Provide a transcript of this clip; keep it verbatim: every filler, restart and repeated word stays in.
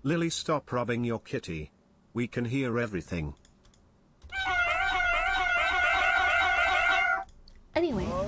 Lily, stop rubbing your kitty. We can hear everything. Anyway.